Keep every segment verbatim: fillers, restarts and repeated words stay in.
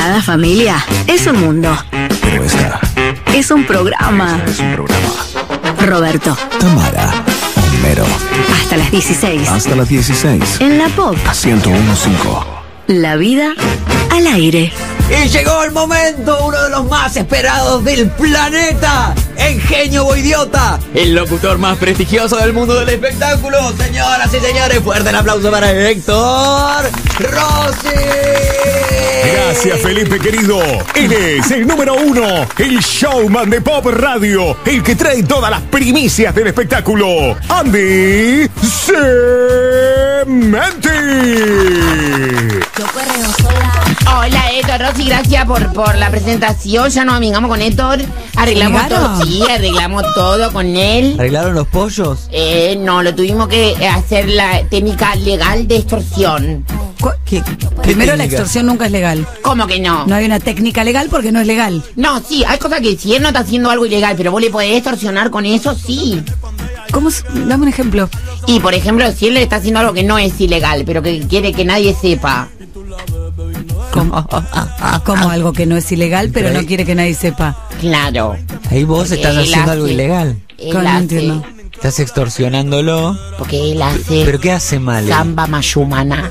Cada familia es un mundo. Pero esta es un programa. Es un programa. Roberto, Tamara, Homero. Hasta las dieciséis. Hasta las dieciséis. En la Pop. ciento uno punto cinco. La vida al aire. Y llegó el momento, uno de los más esperados del planeta. El genio Boidiota, el locutor más prestigioso del mundo del espectáculo. Señoras y señores, fuerte el aplauso para Héctor Rossi. Gracias, Felipe querido. Él es el número uno, el showman de Pop Radio, el que trae todas las primicias del espectáculo, Andy Cementi. Hola, Héctor Rossi, gracias por, por la presentación. Ya nos amigamos con Héctor. Arreglamos todo, sí, arreglamos todo con él. ¿Arreglaron los pollos? Eh, no, lo tuvimos que hacer la técnica legal de extorsión. ¿Qué? Primero, la extorsión nunca es legal. ¿Cómo que no? No hay una técnica legal porque no es legal. No, sí, hay cosas que si él no está haciendo algo ilegal, pero vos le podés extorsionar con eso, sí. ¿Cómo? Dame un ejemplo. Y, por ejemplo, si él le está haciendo algo que no es ilegal, pero que quiere que nadie sepa. ¿Cómo? Como algo que no es ilegal, pero no quiere que nadie sepa. Claro. Ahí vos Porque estás haciendo hace, algo ilegal. Él No hace, entiendo. Estás extorsionándolo. Porque él hace... ¿Pero qué hace mal? Samba mayumana.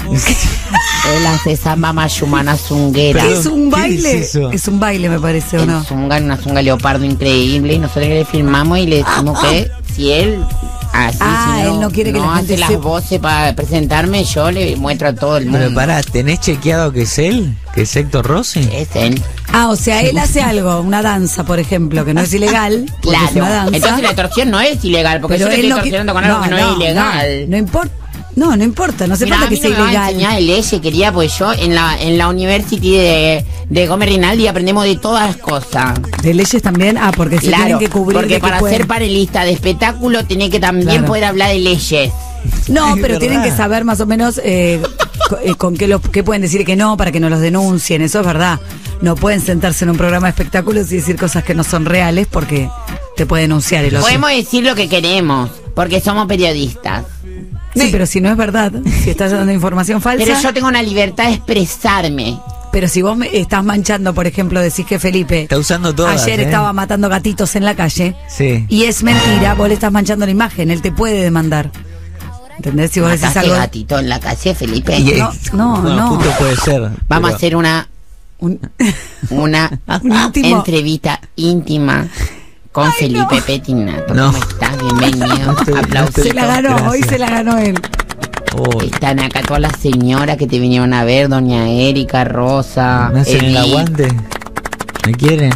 Él hace samba mayumana zunguera. ¿Qué es un ¿qué baile? es eso? Es un baile, me parece, ¿o El no? zunga, una zunga leopardo increíble. Y nosotros le filmamos y le decimos que si él... Así, Ah, si él no quiere que no la gente hace las sepa. voces para presentarme, yo le muestro a todo el mundo. Pero pará, ¿tenés chequeado que es él? ¿Que es Héctor Rossi? Es él. Ah, o sea, él hace algo, una danza, por ejemplo, que no es ilegal. porque Claro. Es una danza. Entonces la extorsión no es ilegal, porque yo le estoy él no qui- extorsionando con algo que no, es ilegal. No, no importa. No, no importa, no hace Mira, falta a que mí sea no me va a ilegal. enseñar de leyes, quería, pues yo en la en la University de, de Gómez Rinaldi aprendemos de todas las cosas. De leyes también, ah, porque se Claro, tienen que cubrir. porque de que para pueden- ser panelista de espectáculo tiene que también Claro. poder hablar de leyes. No, Es pero tienen verdad. que saber más o menos eh, co- eh, con qué, lo, qué pueden decir y qué no para que no los denuncien. Eso es verdad. No pueden sentarse en un programa de espectáculos y decir cosas que no son reales porque te puede denunciar el otro. Podemos decir lo que queremos, porque somos periodistas. Sí, pero si no es verdad, si estás dando información falsa. Pero yo tengo una libertad de expresarme. Pero si vos me estás manchando, por ejemplo, decís que Felipe Está usando todas, ayer ¿eh? estaba matando gatitos en la calle Sí. y es mentira, vos le estás manchando la imagen, él te puede demandar. ¿Entendés? Si vos decís ¿Mataste algo. gatito en la calle, Felipe? Y, No, eh, no, bueno, no. justo puede ser. Vamos pero- a hacer una Un- una Un íntimo. entrevista íntima con Felipe Petinato. No. ¿Cómo estás? Bienvenido. estoy- no Aplausos. estoy- Se la ganó, Gracias. hoy se la ganó él. Uy, Están acá todas las señoras que te vinieron a ver, doña Erika, Rosa, ¿me hacen el Edith, aguante? ¿Me quieren?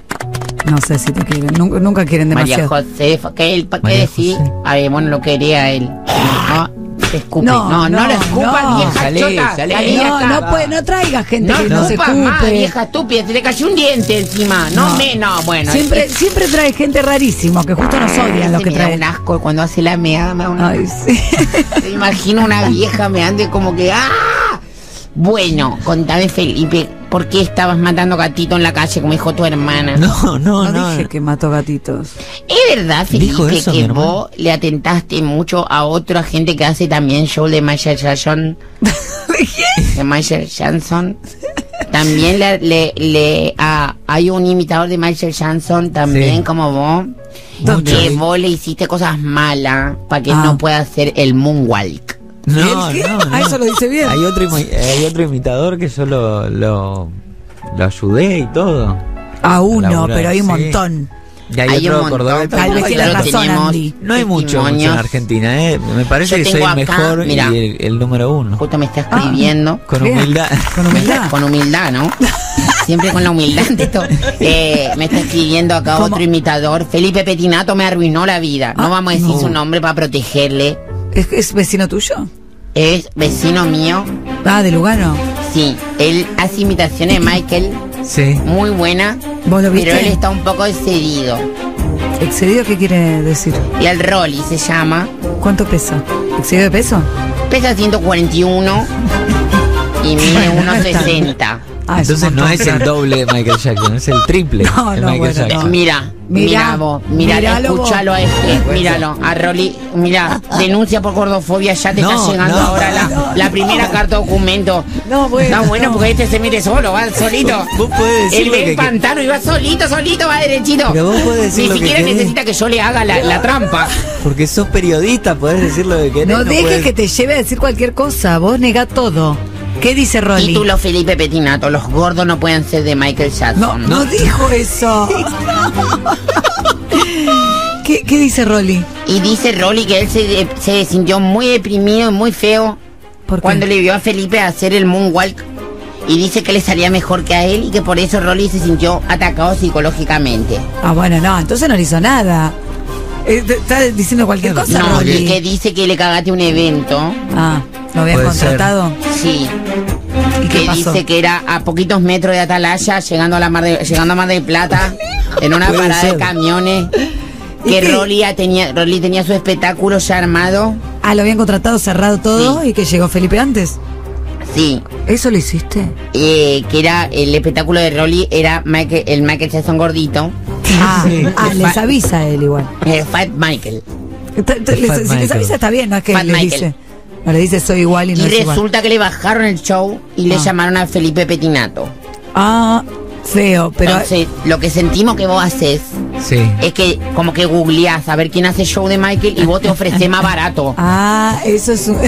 No sé si te quieren, nunca, nunca quieren María demasiado. Josefa, ¿qué, él, ¿qué María decir? José. A ver, bueno, lo quería él. No, te escupe. No, No, no, no, lo escupas, no. vieja Salí, chota. salí. salí de No, acá. no, puede, no traigas gente No que no se escupas más, ocupe. vieja estúpida, se le cayó un diente encima. No, No. me, no, bueno. Siempre, es- siempre trae gente rarísimo, que justo nos odian los se que me da traen. un asco cuando hace la meada, me da un Ay, sí. Me imagino una vieja me ande como que ¡ah! Bueno, contame, Felipe, ¿por qué estabas matando gatito en la calle como dijo tu hermana? No, no, No, no. dije que mató gatitos. ¿Es verdad, Dijo Felipe, eso, mi que hermano. vos le atentaste mucho a otra gente que hace también show de Michael Jackson? ¿De Michael Jackson? También le, le, le ah, hay un imitador de Michael Jackson también Sí. como vos, ¿Dónde? que vos le hiciste cosas malas para que Ah. no pueda hacer el moonwalk. No, ¿El qué? no, Ah, no. eso lo dice bien. Hay otro, imi- hay otro imitador que yo lo, lo, lo ayudé y todo. A uno, Laburar, pero hay un sí. montón. Y hay, Hay un otro montón, cordobés. pero Tal vez nosotros tienes razón, tenemos Andy. No hay mucho, mucho en testimonios. Argentina, ¿eh? Me parece Yo que soy tengo el acá, mejor mira. y el, el número uno. Justo me está escribiendo. Con Bien. humildad. Con humildad. Con humildad, ¿no? Siempre con la humildad ante esto. Eh, me está escribiendo acá ¿Cómo? otro imitador. Felipe Petinato me arruinó la vida. No Ah, vamos a decir no. su nombre para protegerle. ¿Es, es vecino tuyo? Es vecino mío. Ah, de Lugano. Sí, él hace imitaciones de Michael Sí. muy buenas. ¿Vos lo viste? Pero él está un poco excedido. ¿Excedido qué quiere decir? Y el Rolly se llama. ¿Cuánto pesa? ¿Excedido de peso? Pesa ciento cuarenta y uno. Y mide uno sesenta. Ah, es Entonces un no montón. es el doble de Michael Jackson, es el triple No, de no, Michael bueno, Jackson. no. Mira, Mirá, mira vos, mira, miralo vos. escúchalo a este, míralo, a Rolly, mira, denuncia por gordofobia, ya te No, está llegando no, ahora la, no, la no. primera carta documento. No, bueno, Está bueno no. porque este se mete solo, va solito. Vos podés decir Él lo ve que el que- pantano y va solito, solito, va derechito. Pero vos podés decir Ni lo que siquiera querés. necesita que yo le haga la, la trampa. Porque sos periodista, podés decir lo que querés. No dejes podés- que te lleve a decir cualquier cosa. Vos negá todo. ¿Qué dice Rolly? Título Felipe Petinato, los gordos no pueden ser de Michael No, Jackson. no dijo eso. ¿Qué, ¿Qué dice Rolly? Y dice Rolly que él se, se sintió muy deprimido y muy feo ¿Por qué? cuando le vio a Felipe hacer el moonwalk. Y dice que le salía mejor que a él y que por eso Rolly se sintió atacado psicológicamente. Ah, bueno, no, entonces no le hizo nada. Eh, te- ¿Está diciendo cualquier cosa, No, Rolly? que dice que le cagaste un evento. Ah, ¿lo habían Puede ser. contratado? Sí. ¿Y qué Que pasó? dice que era a poquitos metros de Atalaya, llegando a la mar de, llegando a Mar del Plata, en una Puede parada ser. de camiones. ¿Y Que qué? Rolly ya tenía, Rolly tenía su espectáculo ya armado. Ah, lo habían contratado, cerrado todo Sí. y que llegó Felipe antes. Sí. ¿Eso lo hiciste? Eh, que era el espectáculo de Rolly, era Michael, el Michael Jackson gordito. Ah, Sí. ah, les avisa a él igual. Eh, Fat Michael. Está- está- les- Fat si les Michael. avisa está bien, no es que Fat les Michael. dice. No le dice soy igual y Y no es igual. resulta que le bajaron el show y le Ah. llamaron a Felipe Petinato. Ah, feo, pero Entonces, lo que sentimos que vos haces Sí. es que como que googleás a ver quién hace show de Michael y vos te ofreces más barato. ah, eso es un-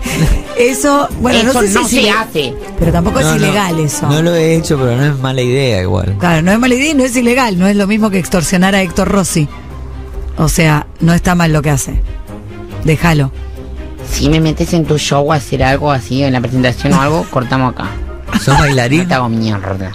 eso, bueno, Eso no sé si no es se ile- hace. Pero tampoco No, es no, ilegal eso. No lo he hecho, pero no es mala idea igual. Claro, no es mala idea y no es ilegal, no es lo mismo que extorsionar a Héctor Rossi. O sea, no está mal lo que hace. Déjalo. Si me metes en tu show a hacer algo así, en la presentación o algo, cortamos acá. ¿Sos No bailarín? te hago mierda.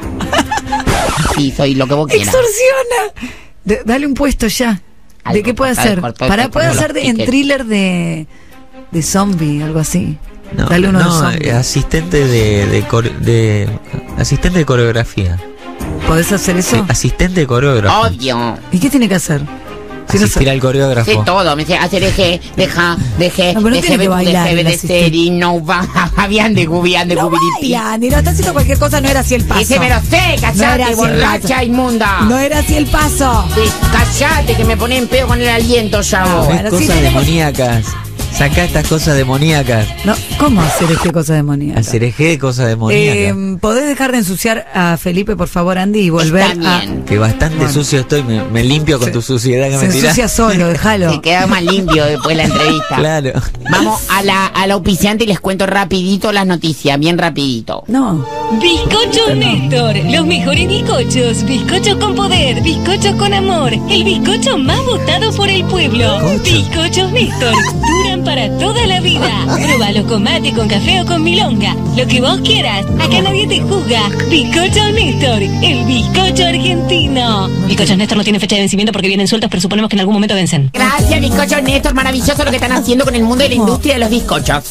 Sí, soy lo que vos quieras. ¡Extorsiona! De- dale un puesto ya. ¿De Algo, qué puede cortar, hacer? cortar, Para cortar puede los hacer de, en tickets. thriller de, de zombie, algo así. No, Dale uno de no, zombie. eh, asistente de, de, core- de- asistente de coreografía. ¿Podés hacer eso? Sí, asistente de coreógrafo. Odio. ¿Y qué tiene que hacer? Si no Asistir sa- al coreógrafo. Sé todo, me sé hacer eje, deja, deje, No, pero no deje, tiene que bailar el de asistente. ser y no va, habían de gubian de No gubiripi. baila, ni no está haciendo cualquier cosa, no era así el paso. Ese me lo sé, No era callate, así el borracha paso. inmunda. No era así el paso. Sí, callate, que me pone en pedo con el aliento ya vos. bueno, Ves sí cosas tenemos- demoníacas. Sacá estas cosas demoníacas. No, ¿cómo hacer este cosa demoníaca? Hacer eje cosas demoníacas. Eh, ¿Podés dejar de ensuciar a Felipe, por favor, Andy, y volver Está a... bien. que bastante Bueno. sucio estoy, me, me limpio con Se- tu suciedad que Se me tirás. ensucia solo, déjalo. Se queda más limpio después de la entrevista. Claro. Vamos a la, a la auspiciante y les cuento rapidito las noticias, bien rapidito. No. Bizcochos Néstor, los mejores bizcochos, bizcochos con poder, bizcochos con amor, el bizcocho más votado por el pueblo. Bizcocho. Bizcochos Néstor, duran para toda la vida. Próbalo con mate, con café o con milonga, lo que vos quieras. Acá nadie te juzga. Bizcochos Néstor, el bizcocho argentino. Bizcochos Néstor no tiene fecha de vencimiento porque vienen sueltos, pero suponemos que en algún momento vencen. Gracias, bizcochos Néstor, maravilloso lo que están haciendo con el mundo de la industria de los bizcochos.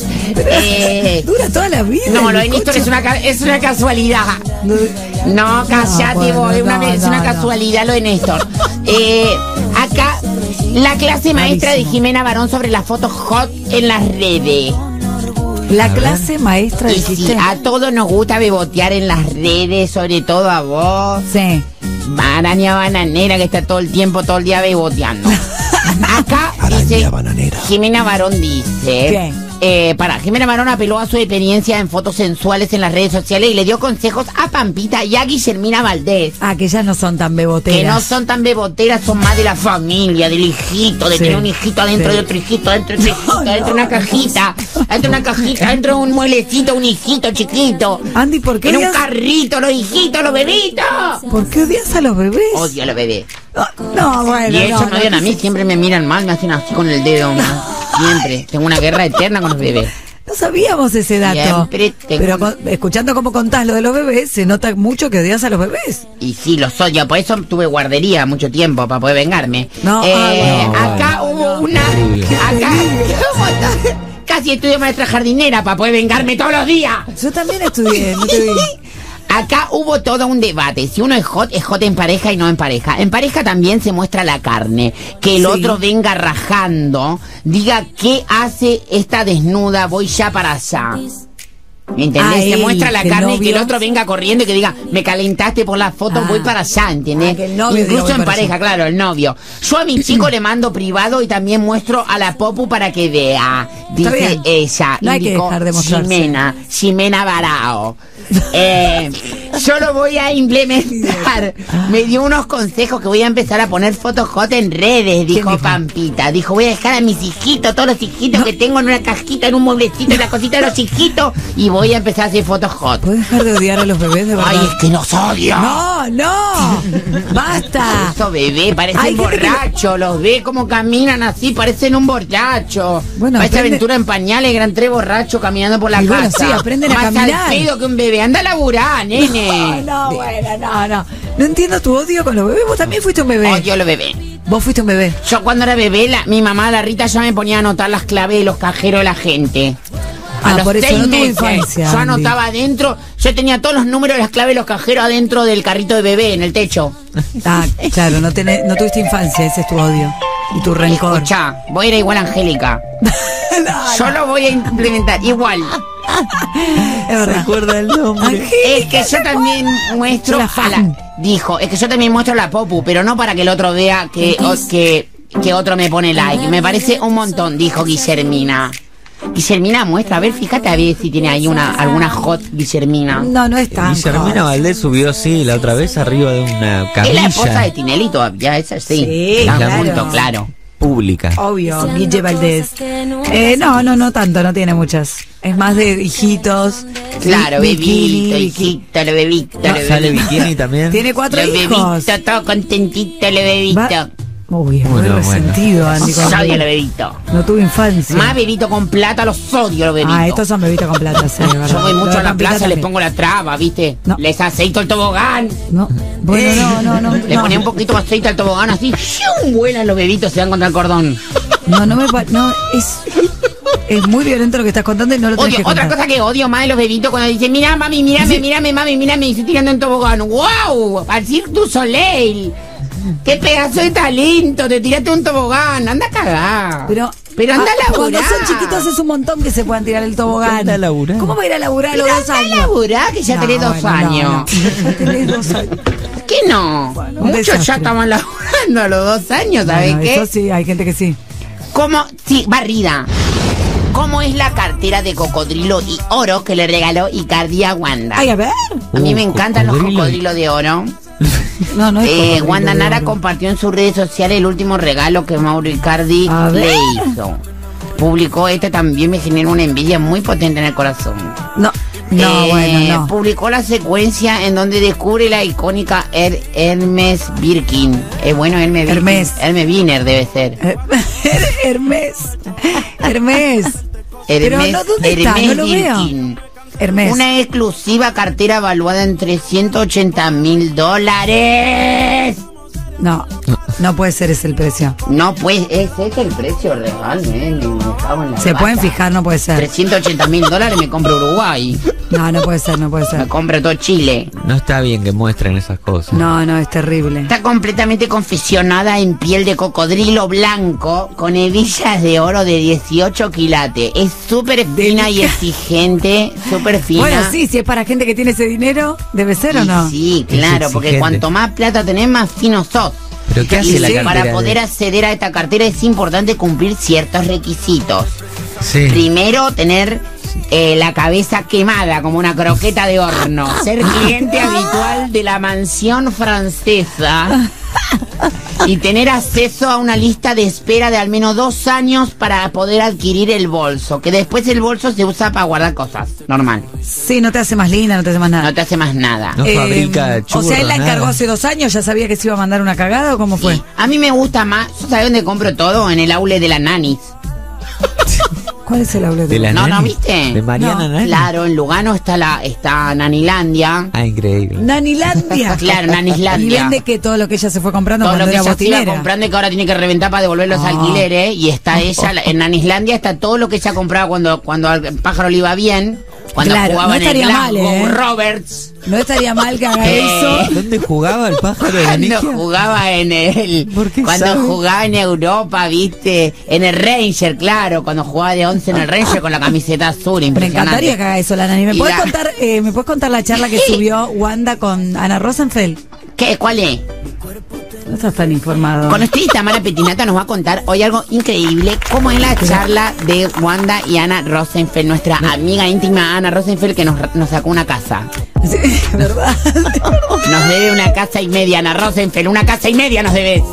Eh, Dura toda la vida. no, el lo de Néstor bizcocho. es una, ca- es una casualidad. No, callate bueno, vos, es una, no, es no, una no. casualidad lo de Néstor. Eh, acá, la clase maestra de Rarísimo. Jimena Barón sobre las fotos hot en las redes. La clase maestra Y dijiste. sí, a todos nos gusta bebotear en las redes, sobre todo a vos. Sí. Araña bananera que está todo el tiempo, todo el día beboteando. Acá dice, Jimena Barón dice, ¿Qué? eh, para, Jimena Barón apeló a su experiencia en fotos sensuales en las redes sociales y le dio consejos a Pampita y a Guillermina Valdés. Ah, que ya no son tan beboteras. Que no son tan beboteras, son más de la familia, del hijito, de Sí. tener un hijito adentro Sí. de otro hijito, adentro de otro hijito, adentro de una cajita, adentro de una cajita, adentro de un muelecito, un hijito chiquito. Andy, ¿por qué En un odias, carrito, los hijitos, los bebitos. ¿por qué odias a los bebés? Odio a los bebés. Ah, No, bueno, Y ellos no, me odian a mí, siempre me miran mal, me hacen así con el dedo. ¿no? Siempre. Tengo una guerra eterna con los bebés. No sabíamos ese dato. Siempre tengo- Pero con- escuchando cómo contás lo de los bebés, se nota mucho que odias a los bebés. Y sí, los odio. Por eso tuve guardería mucho tiempo para poder vengarme. No, Eh, ah, no, acá bueno. hubo una. Terrible. Acá. ¿Cómo está? Casi estudio maestra jardinera para poder vengarme todos los días. Yo también estudié, no te vi. Acá hubo todo un debate. Si uno es hot, es hot en pareja y no en pareja. En pareja también se muestra la carne. Que el Sí. otro venga rajando, diga qué hace esta desnuda, voy ya para allá. ¿Me entendés? Ah, Se él, muestra la que el carne y que el novio- otro venga corriendo y que diga, me calentaste por la foto, Ah. voy para allá, ¿entendés? Ah, que el novio diga, Incluso voy en para pareja, allá. claro, el novio. Yo a mi chico le mando privado y también muestro a la Popu para que vea. Dice bien. ella. No hay que indicó dejar de mostrarse. Ximena, Ximena Barao. Eh, yo lo voy a implementar. Me dio unos consejos que voy a empezar a poner fotos hot en redes, dijo dijo? Pampita. Dijo, voy a dejar a mis hijitos, todos los hijitos que tengo en una cajita, en un mueblecito, en la cosita de los hijitos, y voy a empezar a hacer fotos hot. ¿Puedes dejar de odiar a los bebés, de verdad? Ay, es que nos odio. No, no. Basta. Esos bebés parecen Hay gente que- borrachos, los ve como caminan así, parecen un borracho. Bueno, Parece aprende- aventura en pañales, eran tres borrachos caminando por la Y bueno, casa. sí, aprenden a Más caminar. al pedo que un bebé. Anda a laburar, nene. No, no, bueno, no, no. No entiendo tu odio con los bebés. Vos también fuiste un bebé. Odio los bebés. Vos fuiste un bebé. Yo cuando era bebé, la- mi mamá, la Rita, ya me ponía a anotar las claves de los cajeros de la gente. A Ah, los por eso seis no tuvo meses, infancia, yo Andy. anotaba adentro, yo tenía todos los números de las claves de los cajeros adentro del carrito de bebé, en el techo. Ah, claro, no, tenés, no tuviste infancia, ese es tu odio. Y tu rencor. Escuchá, voy a ir igual a Angélica. Yo lo voy a implementar igual. Es verdad. Recuerda el nombre. Es que yo también muestro La a fan. la, dijo, es que yo también muestro a la Popu, pero no para que el otro vea que, o- que, que otro me pone like. Me parece un montón, dijo Guillermina. Guillermina muestra, a ver, fíjate a ver si tiene ahí una alguna hot Guillermina. No, no es tan. Guillermina hot. Valdés subió, sí, la otra vez arriba de una Es la esposa de camilla Tinelli todavía, esa sí. Sí, Está claro. junto, claro. pública. Obvio, Guille Valdés. Eh, no, no, no tanto, no tiene muchas. Es más de hijitos. Claro, bikini, bebito, bikini. hijito, lo bebito, lo ¿Sale bebito. bikini también? Tiene cuatro Lo hijos. bebito, todo contentito, lo bebito. Va- Uy, es muy Bueno, bueno. resentido, Andy. con- Odio lo bebito. No tuve infancia. Más bebito con plata, los odio los bebitos. Ah, estos son bebitos con plata, sí, de verdad. Yo voy Lo mucho de a la Pampita plaza, les también. pongo la traba, ¿viste? No. Les aceito el tobogán. No, bueno, no, no, no. Le no. ponía un poquito de aceite al tobogán, así, ¡shum! Vuelan los bebitos, se dan contra el cordón. No, no me pa- no, es es muy violento lo que estás contando y no lo tenés Odio, que otra contar. cosa que odio más de los bebitos cuando dicen, mira mami, mírame, mírame, mami, mírame, y estoy tirando en tobogán. ¡Wow! Al Cirque du Soleil. ¡Qué pedazo de talento! Te tiraste un tobogán, anda a cagar. Pero, Pero anda ah, a laburar. cuando son chiquitos es un montón que se puedan tirar el tobogán. Anda a laburar. ¿Cómo va a ir a laburar a los Pero dos anda a años? laburar, que ya No, tenés dos bueno, no, años. no. Ya tenés dos años. ¿Qué no? Bueno, un Muchos desastre. ya estaban laburando a los dos años, ¿sabes Bueno, qué? eso sí, hay gente que sí. ¿Cómo? Sí, barrida. ¿Cómo es la cartera de cocodrilo y oro que le regaló Icardi a Wanda? Ay, a ver. A mí Uh, me encantan los cocodrilo. cocodrilos de oro. No, no es Eh, cocodrilo Wanda de Nara oro. compartió en sus redes sociales el último regalo que Mauro Icardi A le ver. hizo. Publicó este también, me genera una envidia muy potente en el corazón. No, no, Eh, bueno, no. Publicó la secuencia en donde descubre la icónica Her- Hermes Birkin. Eh, bueno, Hermes Birkin. Hermes. Hermes Wiener debe ser. Eh, Hermes. Hermes. Pero Hermes, no, ¿dónde está? Hermes No lo veo. Birkin. Hermes. Una exclusiva cartera valuada en trescientos ochenta mil dólares. No, no puede ser ese el precio. No, pues ese es el precio real, nene, me cago en la Se pata. pueden fijar, no puede ser. trescientos ochenta mil dólares me compro Uruguay. No, no puede ser, no puede Me ser. compro todo Chile. No está bien que muestren esas cosas. No, no, es terrible. Está completamente confeccionada en piel de cocodrilo blanco con hebillas de oro de dieciocho quilates. Es súper fina y exigente, súper fina. Bueno, sí, si es para gente que tiene ese dinero, debe ser o Y no. sí, Es claro, porque exigente. cuanto más plata tenés, más fino sos. ¿Pero qué Y hace la sí, cartera? para de- poder acceder a esta cartera es importante cumplir ciertos requisitos. Sí. Primero, tener eh, la cabeza quemada como una croqueta de horno. Ser cliente habitual de la mansión francesa. Y tener acceso a una lista de espera de al menos dos años para poder adquirir el bolso. Que después el bolso se usa para guardar cosas. Normal. Sí, no te hace más linda, no te hace más nada. No te hace más nada. No fabrica Eh, O sea, él la churros, encargó nada. hace dos años, ya sabía que se iba a mandar una cagada o cómo fue. Sí. A mí me gusta más. ¿Sabes dónde compro todo? En el aule de la Nanis. ¿Cuál es el aula De la No, no, Nani. ¿viste? De Mariana No, Nani. Claro, en Lugano está la está Nanilandia. Ah, increíble. Nanilandia. Claro, Y Nanislandia. vende que todo lo que ella se fue comprando Todo cuando lo que era ella se iba botinera. comprando y que ahora tiene que reventar para devolver los Ah. alquileres. Y está ella, en Nanislandia está todo lo que ella compraba cuando, cuando al pájaro le iba bien. Cuando Claro, jugaba no en el estaría mal, Glasgow ¿eh? Roberts. No estaría mal que haga Eh, eso. ¿Dónde jugaba el pájaro de la Cuando Nigia? jugaba en el. ¿Por qué Cuando sabe? jugaba en Europa, viste. En el Ranger, claro. Cuando jugaba de once en el Ranger con la camiseta azul. Me Impresionante. encantaría que haga eso, la Nani. ¿Me Y puedes la- contar, eh, ¿me puedes contar la charla que subió Wanda con Ana Rosenfeld? ¿Qué? ¿Cuál es? No estás tan informado. Con usted y Tamara Petinata nos va a contar hoy algo increíble, como es la charla de Wanda y Ana Rosenfeld, nuestra amiga íntima Ana Rosenfeld, que nos, nos sacó una casa. Sí, ¿verdad? Nos debe una casa y media, Ana Rosenfeld, una casa y media nos debes.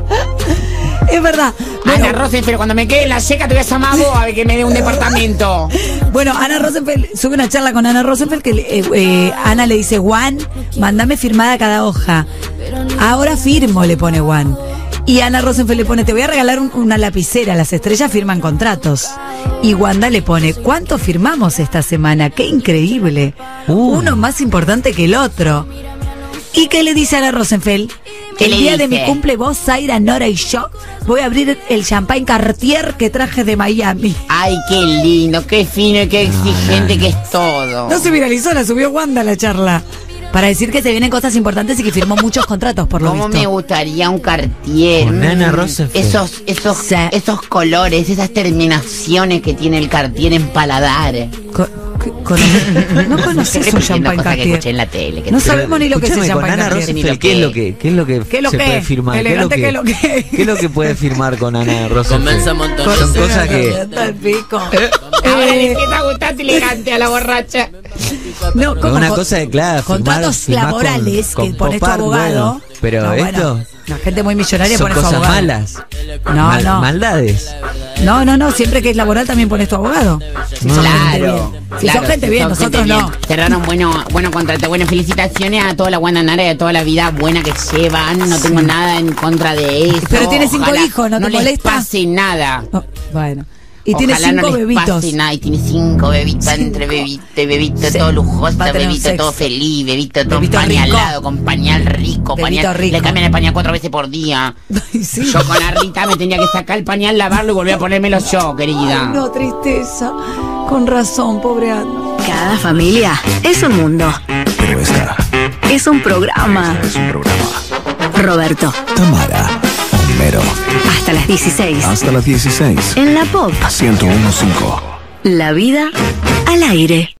Es verdad. Bueno, Ana Rosenfeld, cuando me quede en la seca te voy a llamar a vos a ver que me dé un departamento. bueno, Ana Rosenfeld, sube una charla con Ana Rosenfeld que eh, eh, Ana le dice, Juan, mándame firmada cada hoja. Ahora firmo, le pone Juan. Y Ana Rosenfeld le pone, te voy a regalar un- una lapicera, las estrellas firman contratos. Y Wanda le pone, ¿cuánto firmamos esta semana? ¡Qué increíble! Uh. Uno más importante que el otro. ¿Y qué le dice Ana Rosenfeld? ¿Qué El le día de dice? mi cumple, vos, Zaira, Nora y yo, voy a abrir el champagne Cartier que traje de Miami. Ay, qué lindo, qué fino y qué exigente que es todo. No se viralizó, la subió Wanda la charla. Para decir que se vienen cosas importantes y que firmó muchos contratos, por lo Cómo visto. me gustaría un Cartier. Con Mm, Ana Rosenfeld. Esos, esos, Sí. esos colores, esas terminaciones que tiene el Cartier en paladar. Co- con- no conoces Estoy un repitiendo champagne cosas que Cartier. escuché en la tele. que No te- sabemos ni lo que es el Escúchame, con champagne Ana Cartier. Ni lo Rosenfeld, ¿qué es que- lo que, qué es lo que ¿Qué es lo se que? puede firmar? Elegante, ¿qué es lo que? ¿Qué es lo que puede firmar con Ana Rosenfeld? Convenza montones. Son cosas que... Está el pico. Ahora le Eh, empieza a gustar elegante a la borracha. no, ¿cómo? Una Con- cosa de, claro, contratos firmar- firmar laborales con- que con pones tu Popar, abogado. bueno, pero No, bueno, esto la gente muy millonaria son pone su cosas abogado. malas. No, Mal- no. Maldades. No, no, no, siempre que es laboral también pones tu abogado. Si son gente Claro. bien. Si claro, son gente si bien, son nosotros gente no. bien. Cerraron bueno, bueno contrato. Bueno, felicitaciones a toda la Wanda Nara y a toda la vida buena que llevan. No tengo nada en contra de eso. Pero tiene cinco Ojalá hijos, ¿no te les molesta? pase nada. No, bueno. Y tiene Ojalá cinco no les bebitos. pase nada. Y tiene cinco bebitos Cinco. entre bebito y bebito, Sí. todo lujoso, Va a tener un bebito todo sexo. feliz, bebito todo Bebito pañalado, rico. con pañal rico, Bebito pañal. rico. Le cambian el pañal cuatro veces por día. Ay, sí. Yo con la Rita me tenía que sacar el pañal, lavarlo y volver a ponérmelo yo, querida. Ay, no, tristeza. Con razón, pobre Ana. Cada familia es un mundo. Pero esta Es un programa. es un programa. Roberto, Tamara, Homero. hasta las dieciséis. Hasta las dieciséis. En la Pop, ciento uno punto cinco. la vida al aire.